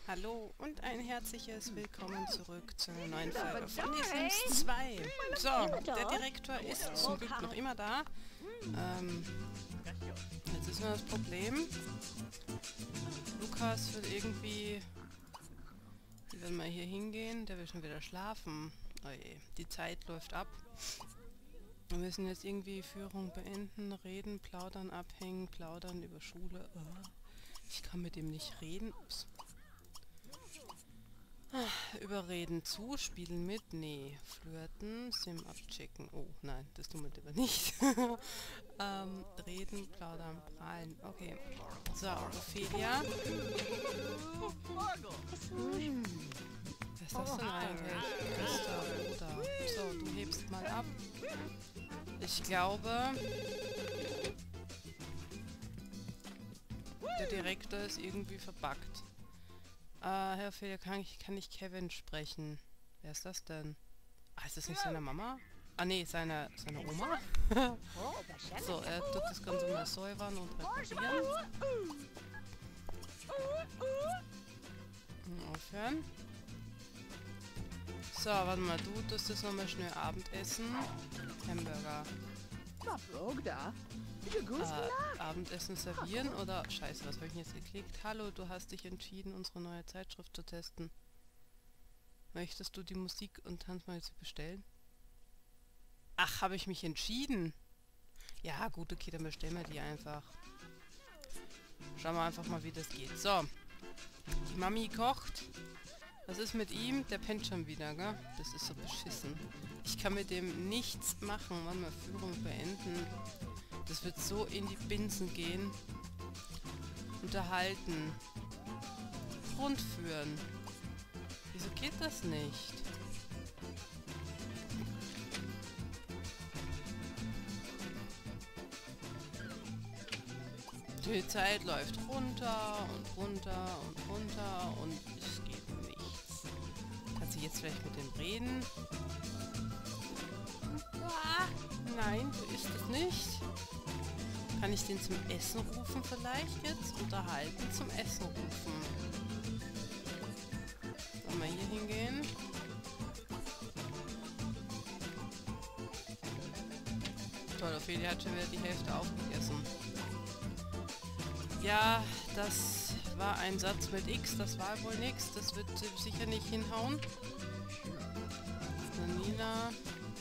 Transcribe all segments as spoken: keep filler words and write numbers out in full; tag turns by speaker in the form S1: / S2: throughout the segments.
S1: Hallo und ein herzliches Willkommen zurück zu einer neuen Folge von The Sims zwei. So, der Direktor ist zum Glück noch immer da. Ähm, jetzt ist nur das Problem. Lukas will irgendwie... Wenn wir hier hingehen, der will schon wieder schlafen. Oh je, die Zeit läuft ab. Wir müssen jetzt irgendwie Führung beenden, reden, plaudern, abhängen, plaudern über Schule. Oh, ich kann mit dem nicht reden. Ups. Überreden zu, spielen mit, nee. Flirten, Sim abchecken. Oh, nein, das tun wir lieber nicht. ähm, reden, plaudern, prahlen. Okay. So, Ophelia. Hm. Was ist das denn eigentlich? Christa, Bruder. So, du hebst mal ab. Ich glaube... Der Direktor ist irgendwie verbuggt. Äh, Herr Ophelia, kann ich, kann ich Kevin sprechen? Wer ist das denn? Ah, ist das nicht seine Mama? Ah, nee, seine, seine Oma? So, er tut das Ganze mal säubern und reparieren. Aufhören. So, warte mal, du tust jetzt nochmal schnell Abendessen. Hamburger. Äh, Abendessen servieren oder... Scheiße, was habe ich denn jetzt geklickt? Hallo, du hast dich entschieden, unsere neue Zeitschrift zu testen. Möchtest du die Musik und Tanzmusik bestellen? Ach, habe ich mich entschieden? Ja, gut, okay, dann bestellen wir die einfach. Schauen wir einfach mal, wie das geht. So, die Mami kocht. Was ist mit ihm? Der pennt schon wieder, gell? Das ist so beschissen. Ich kann mit dem nichts machen. Warte mal, Führung beenden. Das wird so in die Binsen gehen. Unterhalten. Rund führen. Wieso geht das nicht? Die Zeit läuft runter und runter und runter und es geht nichts. Kann sie jetzt vielleicht mit dem reden? Ah, nein, so ist es nicht. Kann ich den zum Essen rufen vielleicht jetzt? Unterhalten zum Essen rufen. Sollen wir hier hingehen? Toll, Ophelia hat schon wieder die Hälfte aufgegessen. Ja, das war ein Satz mit X, das war wohl nix. Das wird sicher nicht hinhauen. Nina.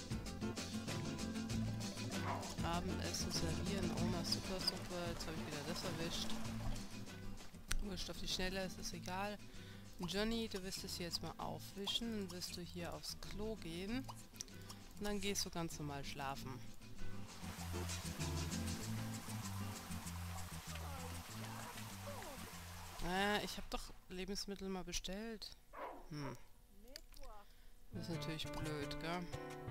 S1: Abendessen servieren. Oh, na super, super. Jetzt habe ich wieder das erwischt. Wurscht auf die Schnelle, es ist egal. Johnny, du wirst es hier jetzt mal aufwischen. Dann wirst du hier aufs Klo gehen. Und dann gehst du ganz normal schlafen. Äh, ich habe doch Lebensmittel mal bestellt. Hm. Das ist natürlich blöd, gell?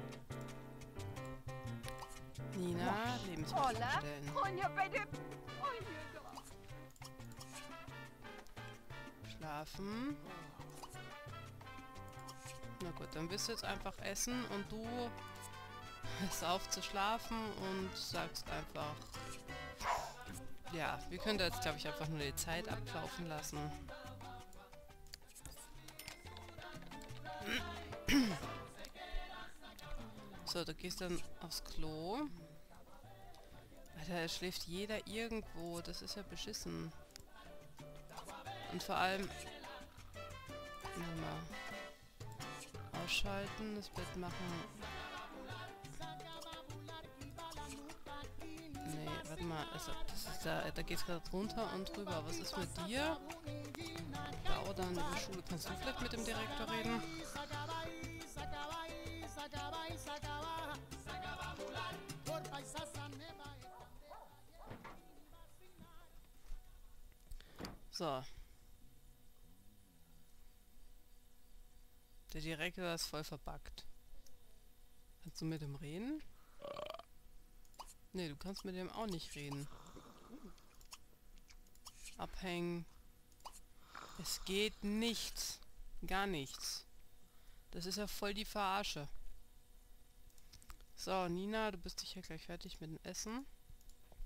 S1: Nina, Lebensmittel bestellen. Schlafen. Na gut, dann wirst du jetzt einfach essen und du hörst auf zu schlafen und sagst einfach... Ja, wir können da jetzt, glaube ich, einfach nur die Zeit ablaufen lassen. So, du gehst dann aufs Klo. Alter, es schläft jeder irgendwo. Das ist ja beschissen. Und vor allem... Mal ausschalten, das Bett machen. Nee, warte mal. Also, das ist da, da geht es gerade runter und drüber. Was ist mit dir? Plaudern über Schule. Kannst du vielleicht mit dem Direktor reden? So. Der Direktor ist voll verbuggt. Kannst du mit ihm reden? Nee, du kannst mit dem auch nicht reden. Abhängen. Es geht nichts. Gar nichts. Das ist ja voll die Verarsche. So, Nina, du bist sicher gleich fertig mit dem Essen.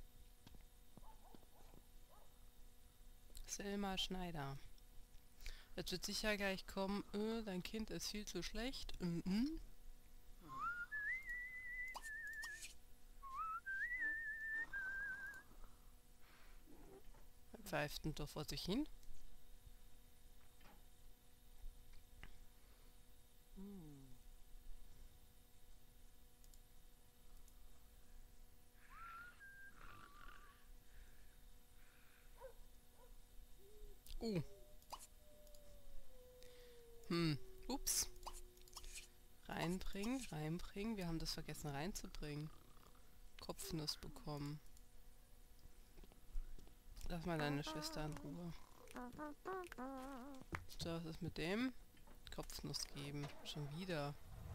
S1: Selma Schneider. Jetzt wird sicher gleich kommen, äh, dein Kind ist viel zu schlecht. Mhm. Pfeift denn da vor sich hin? Oh. Hm. Ups. Reinbringen, reinbringen. Wir haben das vergessen reinzubringen. Kopfnuss bekommen. Lass mal deine Schwester in Ruhe. So, was ist mit dem? Kopfnuss geben. Schon wieder.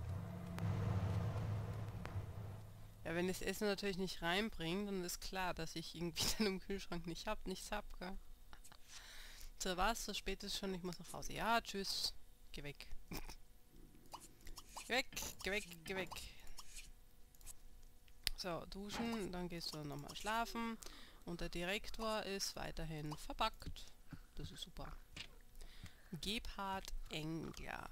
S1: Ja, wenn ich das Essen natürlich nicht reinbringe, dann ist klar, dass ich irgendwie dann im Kühlschrank nicht hab, nichts hab, gell? So, was? So spät ist schon, ich muss nach Hause. Ja, tschüss. Geh weg. Geh weg, geh weg, geh weg. So, duschen, dann gehst du nochmal schlafen. Und der Direktor ist weiterhin verpackt. Das ist super. Gebhard Engler.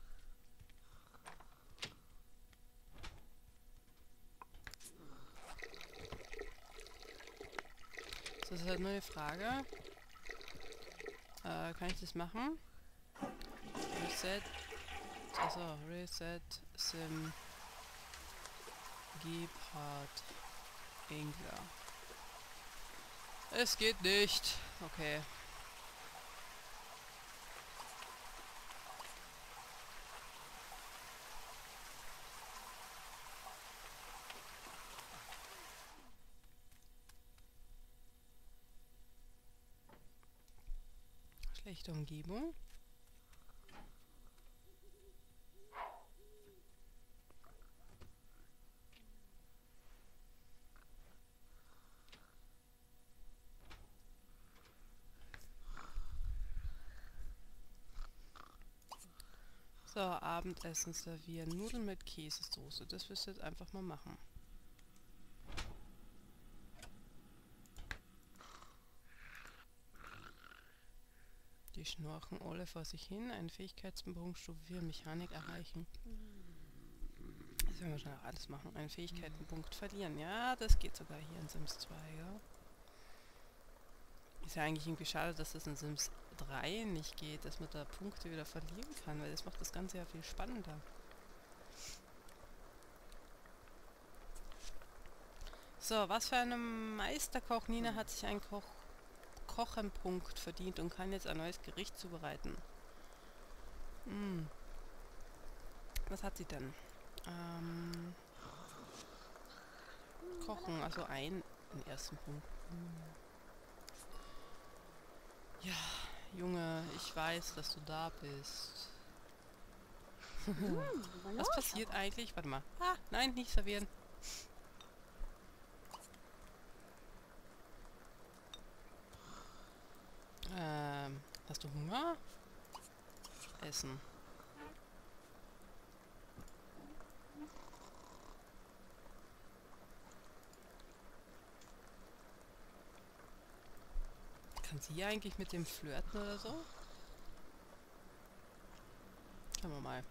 S1: So, das ist halt nur eine Frage. Äh, kann ich das machen? Reset. Also, Reset Sim Gebhard Engler. Es geht nicht. Okay. Schlechte Umgebung. So, Abendessen servieren. Nudeln mit Käsesoße. Das wirst du jetzt einfach mal machen. Die schnurchen alle vor sich hin. Einen Fähigkeitspunkt Stufe vier Mechanik erreichen. Das werden wir schon alles machen. Einen Fähigkeitenpunkt verlieren. Ja, das geht sogar hier in Sims zwei, ja. Ist ja eigentlich irgendwie schade, dass das in Sims drei nicht geht, dass man da Punkte wieder verlieren kann, weil das macht das Ganze ja viel spannender. So, was für eine Meisterkoch. Nina hat sich einen Koch Kochenpunkt verdient und kann jetzt ein neues Gericht zubereiten. Hm. Was hat sie denn? Ähm, Kochen, also ein den ersten Punkt. Hm. Ja, Junge, ich weiß, dass du da bist. Was passiert eigentlich? Warte mal. Ah, nein, nicht servieren. Ähm, hast du Hunger? Essen. Kann sie eigentlich mit dem flirten oder so? Schauen wir mal.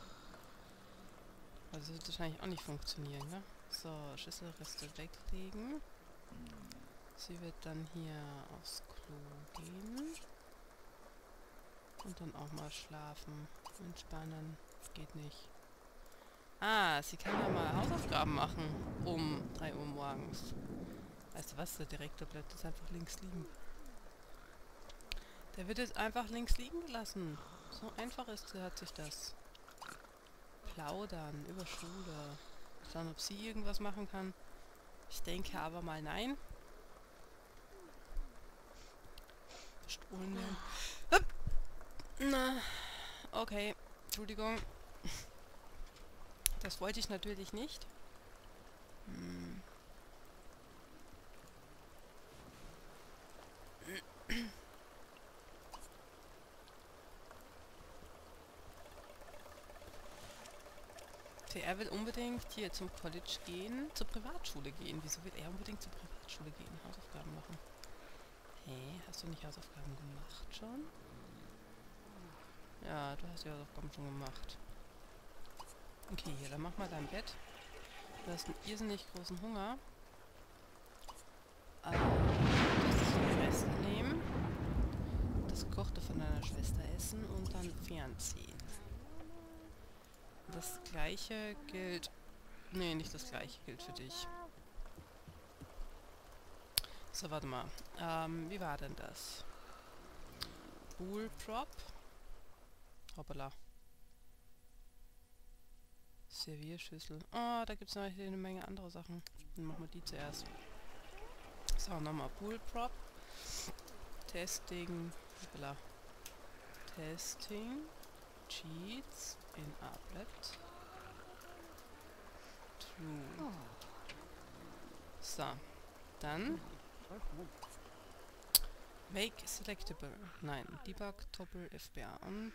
S1: Also das wird wahrscheinlich auch nicht funktionieren, ne? So, Schüsselreste weglegen. Sie wird dann hier aufs Klo gehen. Und dann auch mal schlafen. Entspannen. Geht nicht. Ah, sie kann ja mal Hausaufgaben machen. Um drei Uhr morgens. Weißt du was? Der Direktor bleibt jetzt einfach links liegen. Der wird jetzt einfach links liegen gelassen. So einfach ist, hat sich das. Plaudern über Schule. Schauen, ob sie irgendwas machen kann. Ich denke aber mal nein. Bestohlen werden. Hup. Na, okay. Entschuldigung. Das wollte ich natürlich nicht. Hm. Er will unbedingt hier zum College gehen, zur Privatschule gehen. Wieso will er unbedingt zur Privatschule gehen? Hausaufgaben machen. Hä? Hey, hast du nicht Hausaufgaben gemacht schon? Ja, du hast ja Hausaufgaben schon gemacht. Okay, hier, dann mach mal dein Bett. Du hast einen irrsinnig großen Hunger. Äh, du musst die Reste nehmen, das Gekochte von deiner Schwester essen und dann fernziehen. Das gleiche gilt... Nee, nicht das gleiche gilt für dich. So, warte mal. Ähm, wie war denn das? Bullprop. Hoppala. Servierschüssel. Oh, da gibt es noch eine Menge andere Sachen. Dann machen wir die zuerst. So, nochmal Bullprop. Testing. Hoppala. Testing. Cheats in Applet. True. So. Dann. Make selectable. Nein. Debug Toggle F B A an.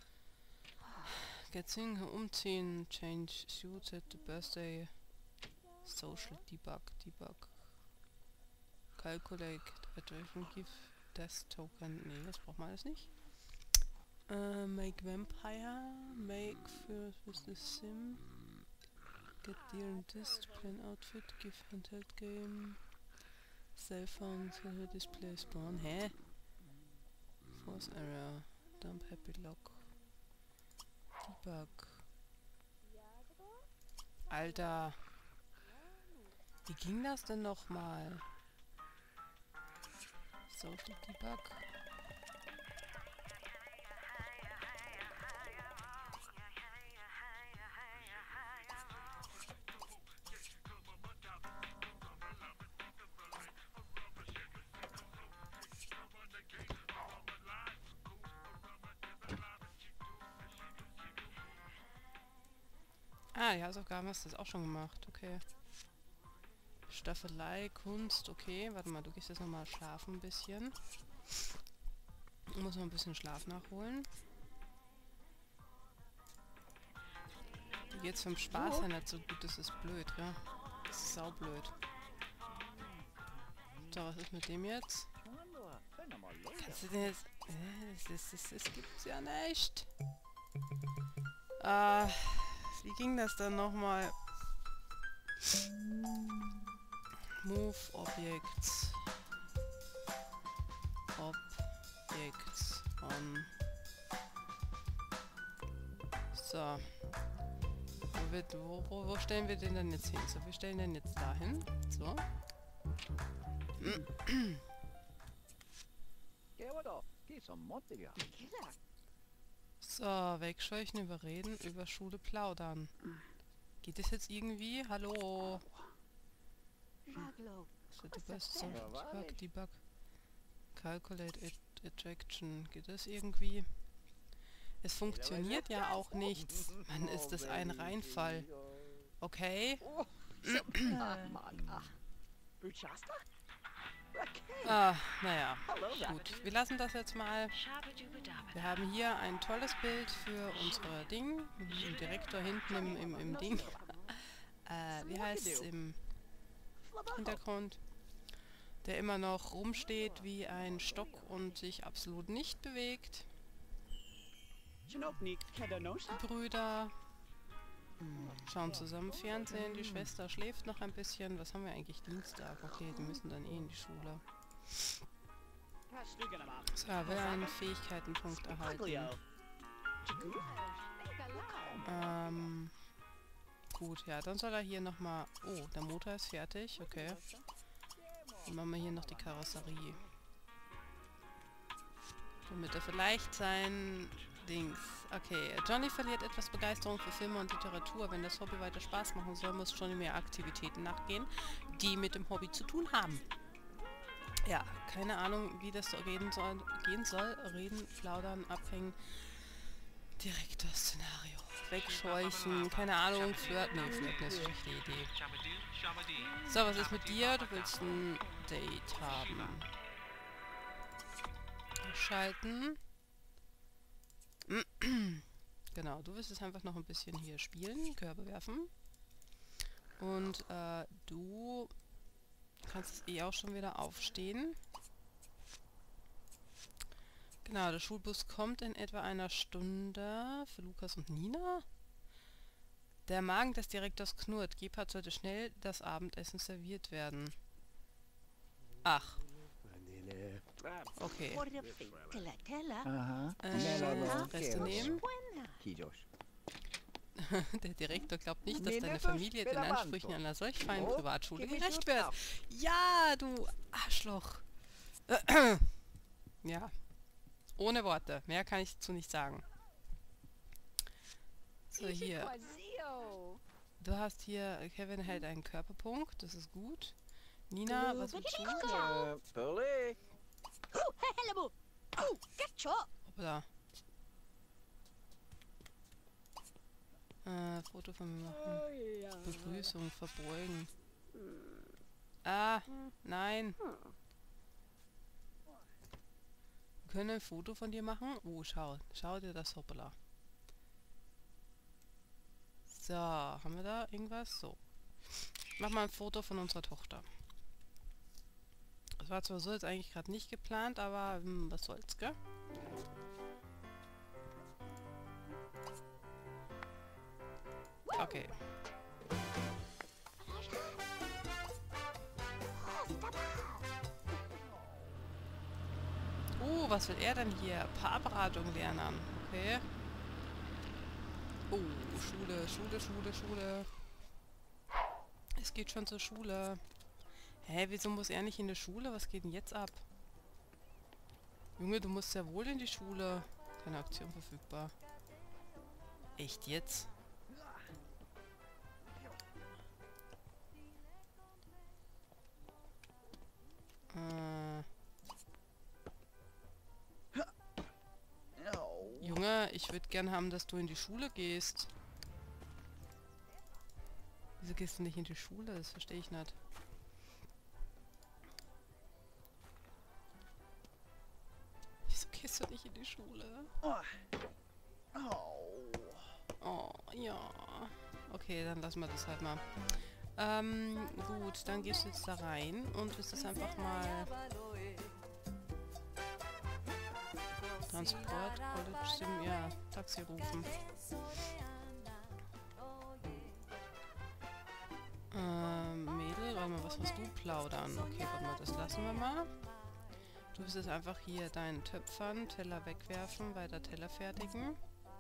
S1: Getting umziehen. Change suit set the birthday. Social debug. Debug. Calculate. Iteration give death token. Nee, das braucht man alles nicht. Uh, make vampire. Make first with the sim. Get deal and discipline outfit. Give handheld game. Cell phone. Display spawn. Hä? Force error. Dump happy lock. Debug. Alter. Wie ging das denn nochmal? Social Debug. Ah, die Hausaufgaben hast du das auch schon gemacht, okay. Staffelei, Kunst, okay. Warte mal, du gehst jetzt nochmal schlafen ein bisschen. Ich muss noch ein bisschen Schlaf nachholen. Dir geht's vom Spaß her nicht so gut, das ist blöd, ja. Das ist saublöd. So, was ist mit dem jetzt? Kannst du den jetzt... Äh, das, ist, das, das gibt's ja nicht. Äh, wie ging das dann nochmal? Move Objects. Objects on. So. Wo, wird, wo, wo, wo stellen wir den denn jetzt hin? So, wir stellen den jetzt dahin. So. So, wegscheuchen, überreden, über Schule plaudern. Geht das jetzt irgendwie? Hallo? So, Debug, Debug, Debug. Calculate Attraction. Geht das irgendwie? Es funktioniert ja auch nichts. Mann, ist das ein Reinfall. Okay. Ah, naja. Gut, wir lassen das jetzt mal. Wir haben hier ein tolles Bild für unsere Ding. Im Direktor hinten im, im, im Ding. äh, wie heißt es im Hintergrund? Der immer noch rumsteht wie ein Stock und sich absolut nicht bewegt. Die Brüder schauen zusammen Fernsehen, die Schwester schläft noch ein bisschen. Was haben wir eigentlich? Dienstag? Okay, die müssen dann eh in die Schule. So, will einen Fähigkeitenpunkt erhalten. Ähm, gut, ja, dann soll er hier nochmal... Oh, der Motor ist fertig, okay. Dann machen wir hier noch die Karosserie. Damit er vielleicht sein... Dings. Okay, Johnny verliert etwas Begeisterung für Filme und Literatur. Wenn das Hobby weiter Spaß machen soll, muss Johnny mehr Aktivitäten nachgehen, die mit dem Hobby zu tun haben. Ja, keine Ahnung, wie das so reden soll, gehen soll. Reden, plaudern, abhängen. Direktor-Szenario. Wegscheuchen, keine Ahnung, flirten. Nee, flirten ist eine schlechte Idee. So, was ist mit dir? Du willst ein Date haben. Schalten. Genau, du wirst jetzt einfach noch ein bisschen hier spielen, Körbe werfen. Und äh, du kannst eh auch schon wieder aufstehen. Genau, der Schulbus kommt in etwa einer Stunde für Lukas und Nina. Der Magen des Direktors knurrt. Gebhard sollte schnell das Abendessen serviert werden. Ach. Okay.
S2: Aha.
S1: Äh, Reste nehmen. Der Direktor glaubt nicht, dass deine Familie den Ansprüchen einer solch feinen Privatschule gerecht wird. Ja, du Arschloch. Ja. Ohne Worte. Mehr kann ich dazu nicht sagen. So, hier. Du hast hier, Kevin hält einen Körperpunkt, das ist gut. Nina, was willst du? Hoppla. Äh, Foto von mir machen. Begrüßung, verbeugen. Ah, nein. Wir können ein Foto von dir machen. Oh, schau. Schau dir das, hoppala. So, haben wir da irgendwas? So. Mach mal ein Foto von unserer Tochter. Das war zwar so jetzt eigentlich gerade nicht geplant, aber hm, was soll's, gell? Okay. Oh, was will er denn hier? Paarberatung lernen. Okay. Oh, Schule, Schule, Schule, Schule. Es geht schon zur Schule. Hä, wieso muss er nicht in die Schule? Was geht denn jetzt ab? Junge, du musst ja wohl in die Schule. Keine Aktion verfügbar. Echt jetzt? Äh. Junge, ich würde gern haben, dass du in die Schule gehst. Wieso gehst du nicht in die Schule? Das verstehe ich nicht. Wieso gehst du nicht in die Schule? Oh, ja. Okay, dann lassen wir das halt mal. Ähm, gut, dann gehst du jetzt da rein und wirst das einfach mal... Transport, College Sim, ja, Taxi rufen. Ähm, Mädel, warte mal, was hast du plaudern? Okay, warte mal, das lassen wir mal. Du wirst jetzt einfach hier deinen Töpfern, Teller wegwerfen, weiter Teller fertigen.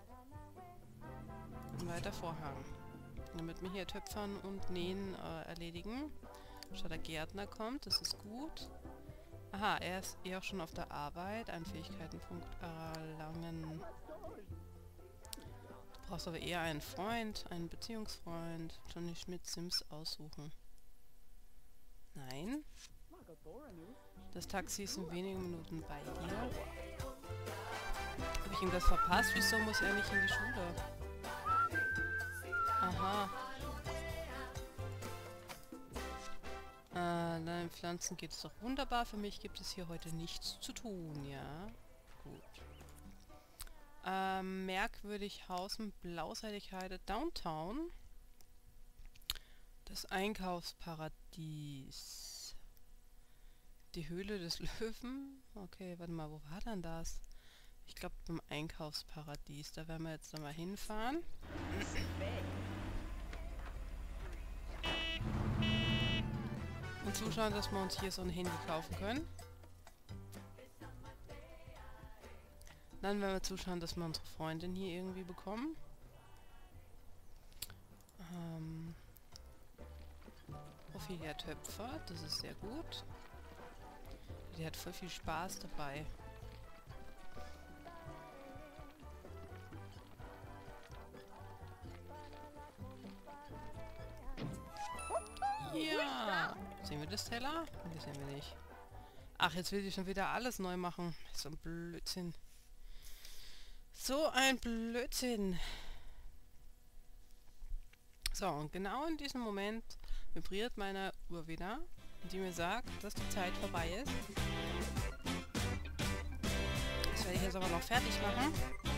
S1: Und weiter Vorhang. Damit wir hier Töpfern und Nähen äh, erledigen. Schau, der Gärtner kommt, das ist gut. Aha, er ist eh auch schon auf der Arbeit. Einen Fähigkeitenpunkt erlangen. Du brauchst aber eher einen Freund, einen Beziehungsfreund. Johnny Schmidt Sims aussuchen. Nein. Das Taxi ist in wenigen Minuten bei dir. Habe ich ihm das verpasst? Wieso muss er nicht in die Schule? Aha. Äh, deinen Pflanzen geht es doch wunderbar. Für mich gibt es hier heute nichts zu tun, ja. Gut. Ähm, merkwürdig Hausen, Blauseitigkeit, Downtown. Das Einkaufsparadies. Die Höhle des Löwen. Okay, warte mal, wo war denn das? Ich glaube beim Einkaufsparadies. Da werden wir jetzt nochmal hinfahren. Und zuschauen, dass wir uns hier so ein Handy kaufen können. Dann werden wir zuschauen, dass wir unsere Freundin hier irgendwie bekommen. Ähm, Ophelia Töpfer, das ist sehr gut. Die hat voll viel Spaß dabei. Ja! Sehen wir das Teller? Das sehen wir nicht. Ach, jetzt will ich schon wieder alles neu machen. So ein Blödsinn. So ein Blödsinn. So, und genau in diesem Moment vibriert meine Uhr wieder, die mir sagt, dass die Zeit vorbei ist. Das werde ich jetzt aber noch fertig machen.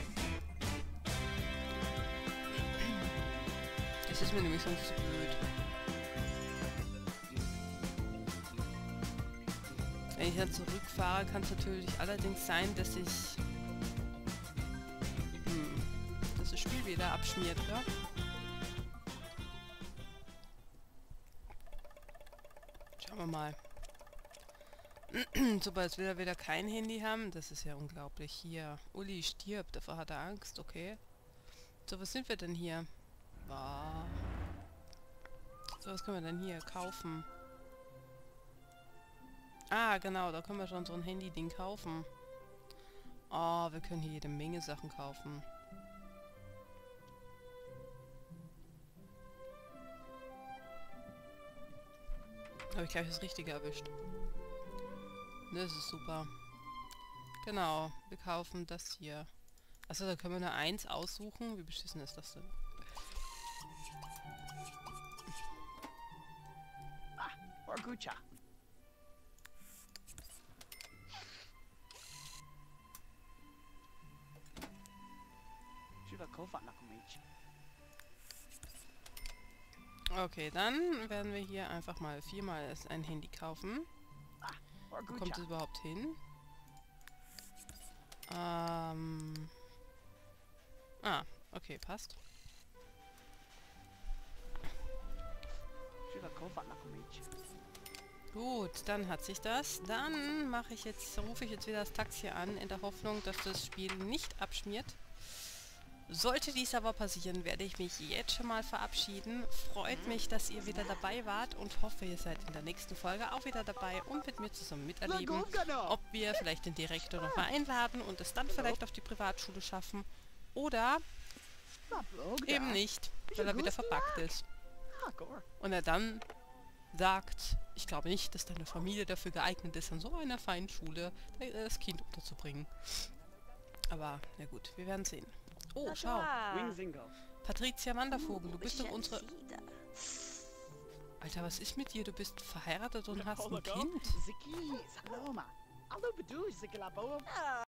S1: Das ist mir nämlich sonst zu blöd. Wenn ich dann zurückfahre, kann es natürlich allerdings sein, dass ich hm, dass das Spiel wieder abschmiert, oder? Schauen wir mal. Sobald wir wieder kein Handy haben, das ist ja unglaublich. Hier, Uli stirbt, davor hat er Angst, okay. So, was sind wir denn hier? Wow. So, was können wir denn hier kaufen? Ah, genau, da können wir schon so ein Handy-Ding kaufen. Oh, wir können hier jede Menge Sachen kaufen. Habe ich gleich das Richtige erwischt. Das ist super. Genau, wir kaufen das hier. Achso, da können wir nur eins aussuchen. Wie beschissen ist das denn?
S2: Ah, Orgucha.
S1: Okay, dann werden wir hier einfach mal viermal ein Handy kaufen. Wo kommt es überhaupt hin? Ähm... Ah, okay, passt. Gut, dann hat sich das. Dann mache ich jetzt, rufe ich jetzt wieder das Taxi an, in der Hoffnung, dass das Spiel nicht abschmiert. Sollte dies aber passieren, werde ich mich jetzt schon mal verabschieden. Freut mich, dass ihr wieder dabei wart und hoffe, ihr seid in der nächsten Folge auch wieder dabei und mit mir zusammen miterleben, ob wir vielleicht den Direktor noch mal einladen und es dann vielleicht auf die Privatschule schaffen oder eben nicht, weil er wieder verbuggt ist. Und er dann sagt, ich glaube nicht, dass deine Familie dafür geeignet ist, an so einer feinen Schule das Kind unterzubringen. Aber, na gut, wir werden sehen. Oh, schau. Patricia Wandervogel, du bist doch unsere... Alter, was ist mit dir? Du bist verheiratet und hast ein Kind.